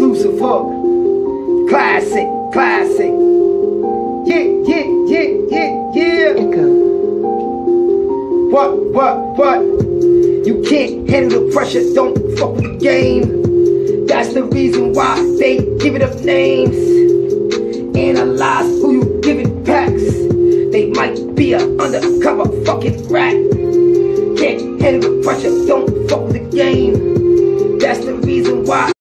Lucifer. Classic, classic. Yeah, yeah, yeah, yeah, yeah. Echo. What? You can't handle the pressure, don't fuck with the game. That's the reason why they give it up names. Analyze who you giving packs. They might be a undercover fucking rat. Can't handle the pressure, don't fuck with the game. That's the reason why.